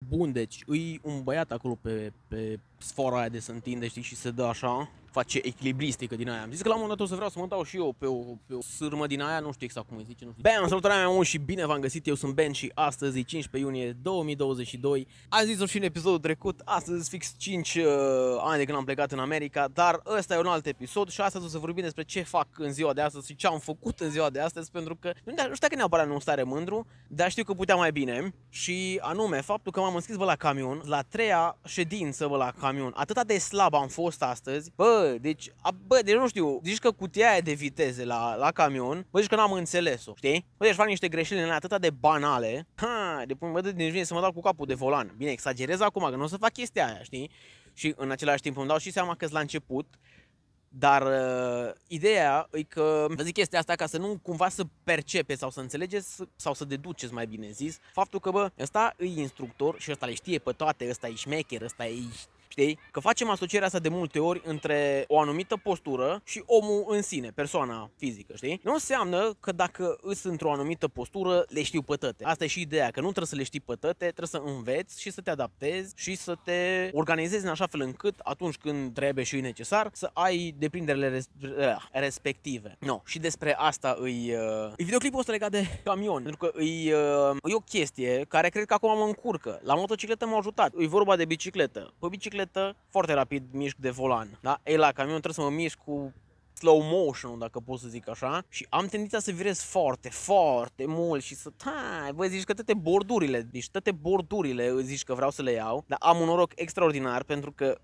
Bun, deci îi un băiat acolo pe sfora aia de se întinde, știi, și se dă așa, face echilibristică din aia. Am zis că la un moment dat o să vreau să mă dau și eu pe o sârmă din aia, nu știu exact cum îi zice, nu știu. Bam, salutarea mea mult și bine v-am găsit, eu sunt Ben și astăzi e 15 iunie 2022. Am zis-o și în episodul trecut, astăzi fix 5 ani de când am plecat în America, dar ăsta e un alt episod și astăzi o să vorbim despre ce fac în ziua de astăzi și ce am făcut în ziua de astăzi, pentru că nu știu dacă neapărat nu stare mândru, dar știu că putea mai bine și anume faptul că m-am înscris la camion, la 3-a ședință la camion. Atâta de slab am fost astăzi, deci nu știu, zici că cutia aia de viteze la camion, zici că n-am înțeles-o, știi? Deci fac niște greșeli în atâta de banale, mă dă din vine să mă dau cu capul de volan. Bine, exagerez acum, că nu o să fac chestia aia, știi? Și în același timp îmi dau și seama că-s la început, dar ideea e că vă zic chestia asta ca să nu cumva să percepeți sau să înțelegeți sau să deduceți, mai bine zis, faptul că ăsta e instructor și ăsta le știe pe toate, ăsta e șmecher, ăsta e... Știi? Că facem asocierea asta de multe ori între o anumită postură și omul în sine, persoana fizică, știi? Nu înseamnă că dacă îs într-o anumită postură, le știu pe toate. Asta e și ideea, că nu trebuie să le știi pe toate, trebuie să înveți și să te adaptezi și să te organizezi în așa fel încât atunci când trebuie și e necesar să ai deprinderile respective. No, și despre asta e videoclipul ăsta legat de camion, pentru că e o chestie care cred că acum mă încurcă. La motocicletă m-a ajutat. E vorba de bicicletă. Pe bicicletă foarte rapid mișc de volan, da? Ei, la camion trebuie să mă mișc cu slow motion, dacă pot să zic așa, și am tendința să virez foarte, foarte mult și să, zici că toate bordurile zici că vreau să le iau, dar am un noroc extraordinar pentru că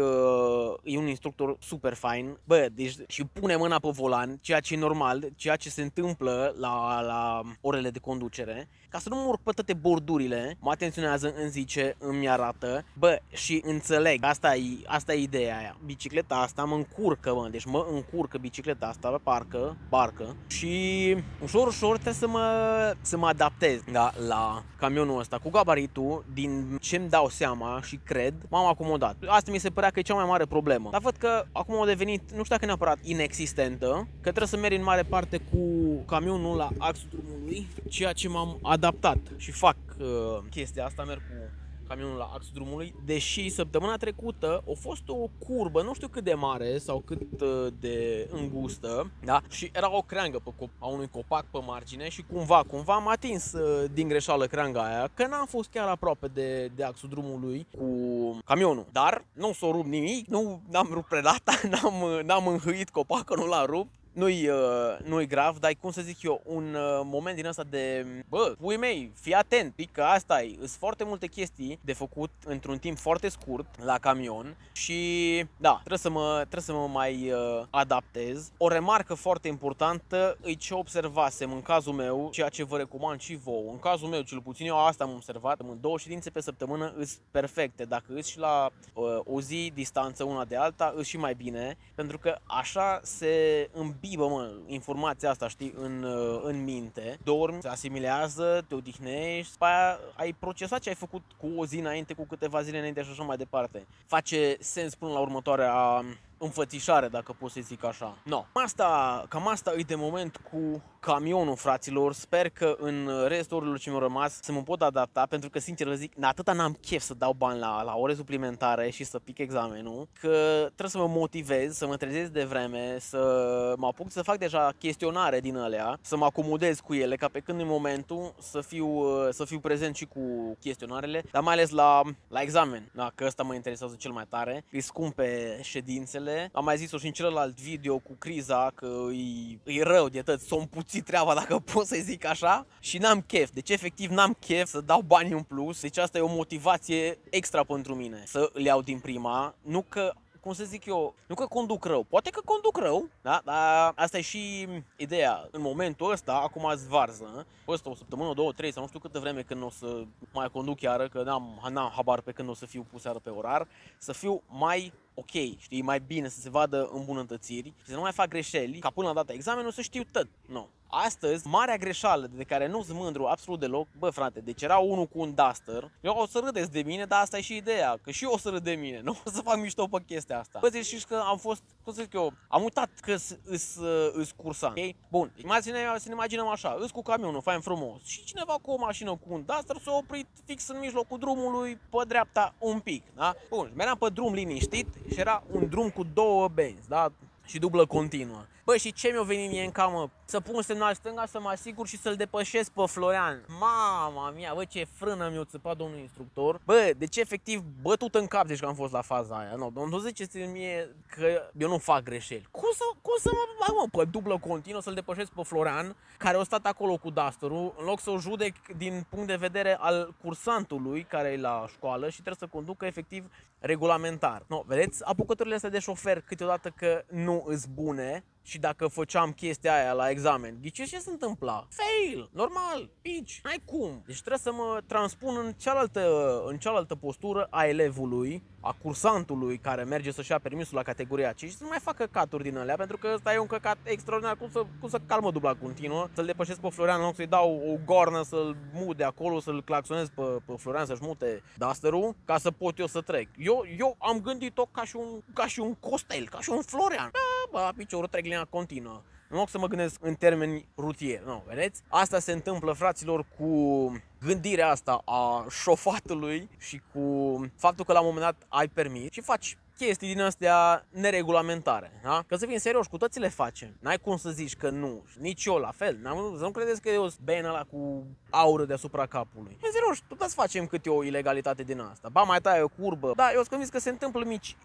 e un instructor super fain, deci și pune mâna pe volan, ceea ce e normal, ceea ce se întâmplă la orele de conducere, ca să nu mă urc pe toate bordurile, mă atenționează, îmi zice, îmi arată, și înțeleg, asta e ideea aia, bicicleta asta mă încurcă, deci mă încurcă bicicleta asta, parcă și ușor trebuie să mă adaptez, da, la camionul ăsta cu gabaritul, din ce-mi dau seama și cred, m-am acomodat. Asta mi se părea că e cea mai mare problemă, dar văd că acum a devenit, nu știu dacă neapărat inexistentă, că trebuie să merg în mare parte cu camionul la axul drumului, ceea ce m-am adaptat și fac chestia asta, merg cu camionul la axul drumului, deși săptămâna trecută a fost o curbă, nu știu cât de mare sau cât de îngustă, da? Și era o creangă a unui copac pe margine și cumva am atins din greșeală creanga aia, că n-am fost chiar aproape de axul drumului cu camionul, dar nu s-o rupt nimic, n-am rupt predata, n-am înhăit copacul, nu l-am rupt. Nu-i grav, dar cum să zic eu, un moment din ăsta de pui mei, fii atent, că asta e, sunt foarte multe chestii de făcut într-un timp foarte scurt la camion și da, trebuie să mă mai adaptez. O remarcă foarte importantă e ce observasem în cazul meu, ceea ce vă recomand și vouă. În cazul meu, cel puțin eu asta am observat, în 2 ședințe pe săptămână îs perfecte, dacă îs și la o zi distanță una de alta, îs și mai bine, pentru că așa se informația asta, știi, în minte, dormi, se asimilează, te odihnești, după aia ai procesat ce ai făcut cu o zi înainte, cu câteva zile înainte și așa mai departe. Face sens până la următoarea înfățișare, dacă pot să zic așa. Cam asta e de moment cu camionul, fraților. Sper că în restul orilor ce mi-au rămas să mă pot adapta, pentru că, sincer vă zic, atâta n-am chef să dau bani la ore suplimentare și să pic examenul, că trebuie să mă motivez, să mă trezesc de vreme, să mă apuc să fac deja chestionare din alea, să mă acomodez cu ele, ca pe când în momentul să fiu prezent și cu chestionarele, dar mai ales la examen, da, că ăsta mă interesează cel mai tare. Îi scumpe ședințele. Am mai zis-o și în celălalt video cu criza, că e rău de tot, s-o împuțit treaba, dacă pot să zic așa, și n-am chef. Deci efectiv n-am chef să dau bani în plus. Deci asta e o motivație extra pentru mine, să le iau din prima, nu că, cum să zic eu, nu că conduc rău, poate că conduc rău, da? Dar asta e și ideea. În momentul ăsta, acum azi varză, ăsta o săptămână, 2, 3 sau nu știu câtă vreme când o să mai conduc iară, că n-am habar pe când o să fiu pus iară pe orar, să fiu mai ok, știi, mai bine să se vadă îmbunătățiri și să nu mai fac greșeli, ca până la data examenului să știu tot. Nu. Astăzi, marea greșeală de care nu sunt mândru absolut deloc, bă frate, deci era unul cu un duster, eu o să râdeți de mine, dar asta e și ideea, că și eu o să râd de mine, nu o să fac mișto pe chestia asta. Bă, zici că am fost, cum să zic eu, am uitat că îs cursant, ok? Bun, să ne imaginăm așa, îs cu camionul, fain frumos, și cineva cu o mașină cu un duster s-a oprit fix în mijlocul drumului, pe dreapta un pic, da? Bun, meream pe drum liniștit și era un drum cu două benzi, da? Și dublă continuă. Bă, și ce mi-a venit mie în camă? Să pun semnal stânga, să mă asigur și să-l depășesc pe Florian. Mama mia, bă, ce frână mi-a țăpat domnul instructor. Bă, deci efectiv bătut în cap, deci că am fost la faza aia. Nu ziceți mie că eu nu fac greșeli. Cum să mă bag, mă, pe dublă continuă să-l depășesc pe Florian, care a stat acolo cu dusterul, în loc să o judec din punct de vedere al cursantului care e la școală și trebuie să conducă efectiv regulamentar. No, vedeți, apucăturile astea de șofer câteodată că nu îs bune. Și dacă făceam chestia aia la examen, ghiciți ce se întâmpla? Fail! Normal! Pici! N-ai cum! Deci trebuie să mă transpun în cealaltă postură a elevului, a cursantului care merge să-și ia permisul la categoria 5 și să nu mai facă căcaturi din alea, pentru că ăsta e un căcat extraordinar. Cum să calmă dubla continuă, să-l depășesc pe Florian, în loc să-i dau o goarnă să-l mut de acolo, să-l claxonez pe Florian să-și mute dusterul, ca să pot eu să trec. Eu am gândit-o ca și un Costel, ca și un Florian. Bă, piciorul trec linia continuă. În loc să mă gândesc în termeni rutieri. Nu, vedeți? Asta se întâmplă, fraților, cu gândirea asta a șofatului și cu faptul că la un moment dat ai permis și faci chestii din astea neregulamentare, da? Că să fim serioși, cu toți le facem. N-ai cum să zici că nu. Nici eu la fel. Să nu credeți că eu sunt ben ăla cu aură deasupra capului. E serios, toți facem câte o ilegalitate din asta. Ba mai taie o curbă. Da, eu sunt convins că se întâmplă mici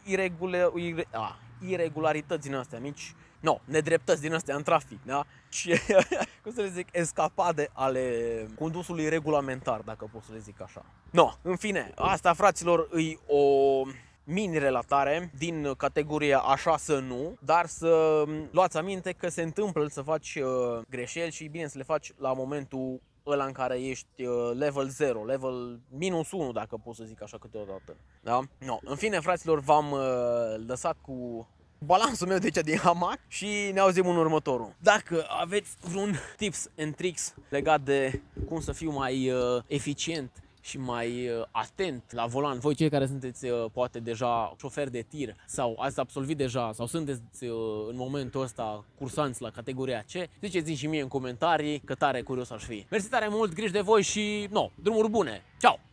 iregularități din astea, mici nedreptăți din astea în trafic, da? Și, cum să le zic, escapade ale condusului regulamentar, dacă pot să le zic așa. În fine, asta, fraților, e o mini-relatare din categoria așa să nu, dar să luați aminte că se întâmplă să faci greșeli și e bine să le faci la momentul ăla în care ești level 0, level minus 1, dacă pot să zic așa câteodată. Da? În fine, fraților, v-am lăsat cu balansul meu de aici din hamac și ne auzim în următorul. Dacă aveți vreun tips and tricks legat de cum să fiu mai eficient și mai atent la volan, voi cei care sunteți poate deja șoferi de tir sau ați absolvit deja sau sunteți în momentul ăsta cursanți la categoria C, ziceți-mi și mie în comentarii, că tare curios aș fi. Mersi tare mult, grijă de voi și drumuri bune! Ciao!